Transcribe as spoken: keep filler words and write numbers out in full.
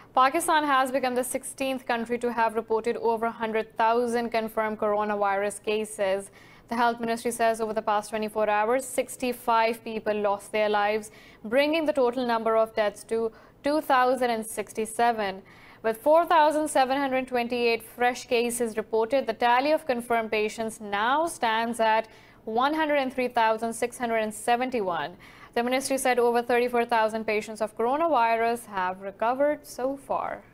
Pakistan has become the sixteenth country to have reported over one hundred thousand confirmed coronavirus cases. The Health Ministry says over the past twenty-four hours, sixty-five people lost their lives, bringing the total number of deaths to two thousand sixty-seven. With four thousand seven hundred twenty-eight fresh cases reported, the tally of confirmed patients now stands at one hundred three thousand six hundred seventy-one. The ministry said over thirty-four thousand patients of coronavirus have recovered so far.